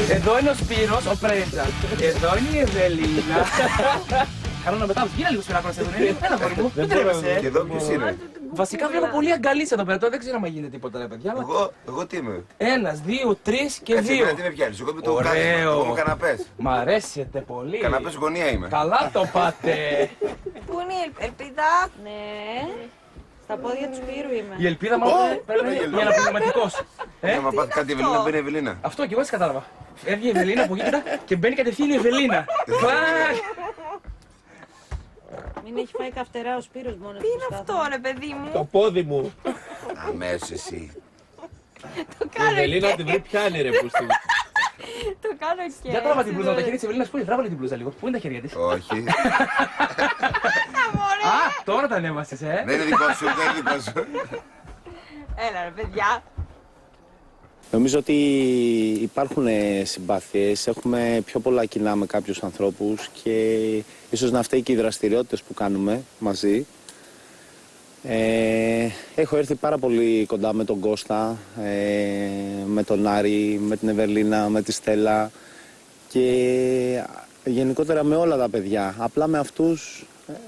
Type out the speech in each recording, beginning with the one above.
Εδώ είναι ο Σπύρος, ο Πρέτζα. Εδώ είναι η Ευελίνα. Καλό να μετάβεις, γίνα λίγο σφυράκο να σε δουν. Έλα μωρή μου, δεν τρέπεσαι. Και εδώ ποιος είναι? Βασικά βλέπω πολύ αγκαλίτσα εδώ πέρα, τώρα δεν ξέρω αν γίνεται τίποτα ρε παιδιά. Εγώ τι είμαι? 1, 2, 3 και 2. Έτσι εμένα τι με πιάνεις, εγώ είμαι το κάθισμα, εγώ είμαι καναπές. Μ' αρέσετε πολύ. Καναπές γωνία είμαι. Καλά το πάτε. Πού είναι η ελπίδα? Ναι. Στα πόδια του Σπύρου είμαι. Η ελπίδα μάλλον πρέπει να είναι αναπληρωματικός. Άμα πάθει κάτι η Ευελίνα, μπαίνει η Ευελίνα. Αυτό και εγώ έτσι κατάλαβα. Φεύγει η Ευελίνα από εκεί και μπαίνει κατευθείαν η Ευελίνα. Κλακ! Μην έχει φάει καυτερά ο Σπύρος μόνος. Τι είναι αυτό ρε παιδί μου? Το πόδι μου. Αμέσως εσύ. Η Ευελίνα την βρει πιάνει ρε πούστη. Το κάνω και Για τράβα την μπλούζα, τα χέρια της Ευελίνας πού είναι, τράβα την μπλούζα λίγο. Πού είναι τα χέρια της? Όχι. Α, τώρα τα ανέβασες, Δεν είναι δικό σου, δεν είναι δικό σου. Έλα ρε παιδιά. Νομίζω ότι υπάρχουν συμπάθειες, έχουμε πιο πολλά κοινά με κάποιους ανθρώπους και ίσως να φταίει και οι δραστηριότητες που κάνουμε μαζί. Έχω έρθει πάρα πολύ κοντά με τον Κώστα, με τον Άρη, με την Ευελίνα, με τη Στέλλα και γενικότερα με όλα τα παιδιά. Απλά με αυτούς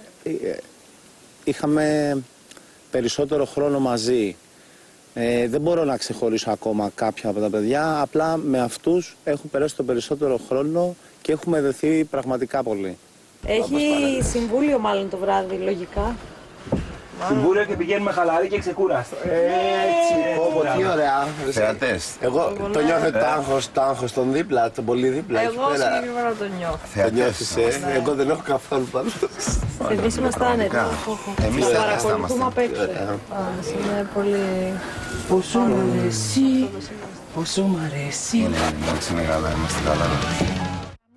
είχαμε περισσότερο χρόνο μαζί. Δεν μπορώ να ξεχωρίσω ακόμα κάποια από τα παιδιά, απλά με αυτούς έχω περάσει το περισσότερο χρόνο και έχουμε δεθεί πραγματικά πολύ. Έχει συμβούλιο μάλλον το βράδυ, λογικά. Συμβούλιο και πηγαίνουμε χαλαροί και ξεκούραστοι. Έτσι. Τι ωραία. Θεατές. Εγώ το νιώθω το άγχος τον δίπλα, τον πολύ δίπλα. Εγώ συγκεκριμένα το νιώθω. Το νιώθεις, εγώ δεν έχω καθόλου πάντως. Εμείς είμαστε άνετοι. Εμείς δεν θα Παρακολουθούμε απ' έξω. Είναι πολύ... Πόσο μ' αρέσει, πόσο μ' αρέσει. Εντάξει, είναι καλά, είμαστε καλά.